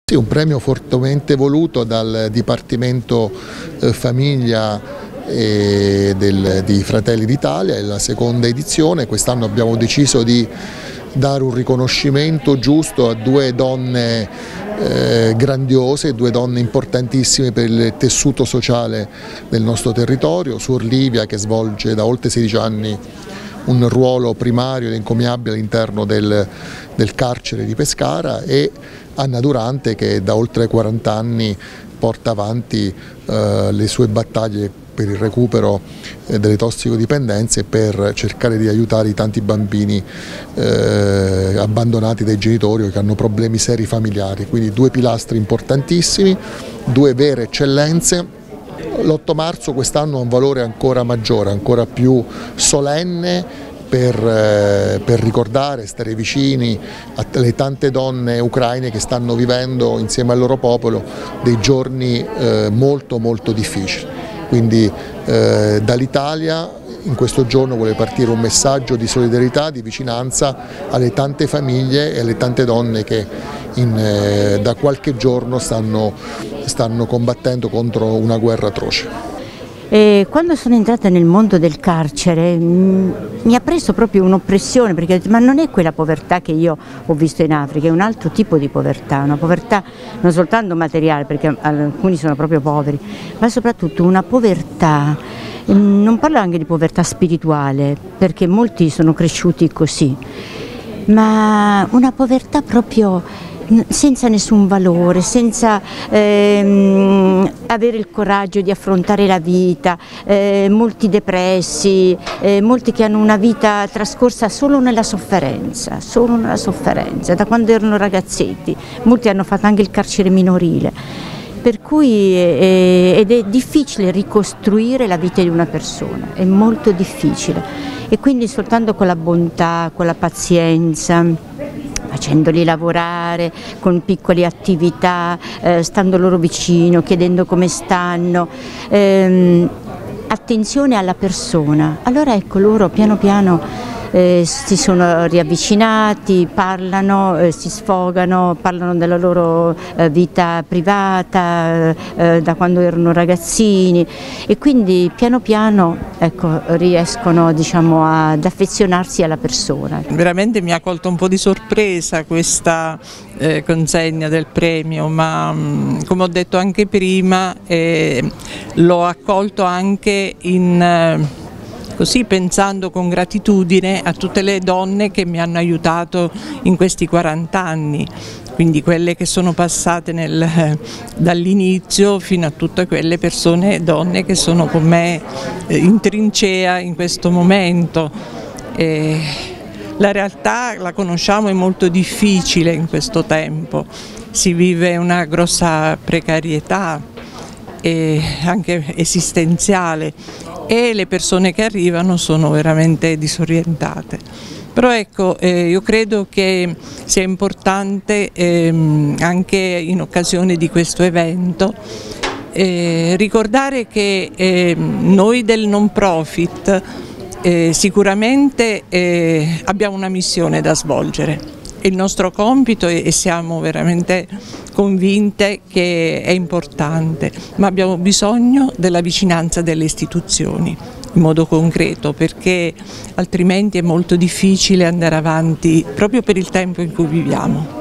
Sì, un premio fortemente voluto dal Dipartimento Famiglia di Fratelli d'Italia, è la seconda edizione. Quest'anno abbiamo deciso di dare un riconoscimento giusto a due donne grandiose, due donne importantissime per il tessuto sociale del nostro territorio. Suor Livia, che svolge da oltre 16 anni un ruolo primario ed encomiabile all'interno del carcere di Pescara, e Anna Durante, che da oltre 40 anni porta avanti le sue battaglie per il recupero delle tossicodipendenze e per cercare di aiutare i tanti bambini abbandonati dai genitori o che hanno problemi seri familiari. Quindi due pilastri importantissimi, due vere eccellenze. L'8 marzo quest'anno ha un valore ancora maggiore, ancora più solenne, per ricordare, stare vicini alle tante donne ucraine che stanno vivendo insieme al loro popolo dei giorni molto difficili. Quindi dall'Italia in questo giorno vuole partire un messaggio di solidarietà, di vicinanza alle tante famiglie e alle tante donne che da qualche giorno stanno combattendo contro una guerra atroce. Quando sono entrata nel mondo del carcere mi ha preso proprio un'oppressione, perché ho detto, ma non è quella povertà che io ho visto in Africa, è un altro tipo di povertà, una povertà non soltanto materiale, perché alcuni sono proprio poveri, ma soprattutto una povertà, non parlo anche di povertà spirituale, perché molti sono cresciuti così, ma una povertà proprio senza nessun valore, senza avere il coraggio di affrontare la vita, molti depressi, molti che hanno una vita trascorsa solo nella sofferenza, da quando erano ragazzetti, molti hanno fatto anche il carcere minorile. Per cui ed è difficile ricostruire la vita di una persona, è molto difficile, e quindi soltanto con la bontà, con la pazienza, facendoli lavorare con piccole attività, stando loro vicino, chiedendo come stanno, attenzione alla persona, allora ecco, loro piano piano si sono riavvicinati, parlano, si sfogano, parlano della loro vita privata, da quando erano ragazzini, e quindi piano piano ecco, riescono, diciamo, ad affezionarsi alla persona. Veramente mi ha colto un po' di sorpresa questa consegna del premio, ma come ho detto anche prima l'ho accolto anche così, pensando con gratitudine a tutte le donne che mi hanno aiutato in questi 40 anni, quindi quelle che sono passate dall'inizio fino a tutte quelle persone, donne che sono con me in trincea in questo momento. La realtà, la conosciamo, è molto difficile in questo tempo, si vive una grossa precarietà anche esistenziale, e le persone che arrivano sono veramente disorientate. Però ecco, io credo che sia importante anche in occasione di questo evento ricordare che noi del non profit sicuramente abbiamo una missione da svolgere. Il nostro compito, e siamo veramente convinte che è importante, ma abbiamo bisogno della vicinanza delle istituzioni in modo concreto, perché altrimenti è molto difficile andare avanti proprio per il tempo in cui viviamo.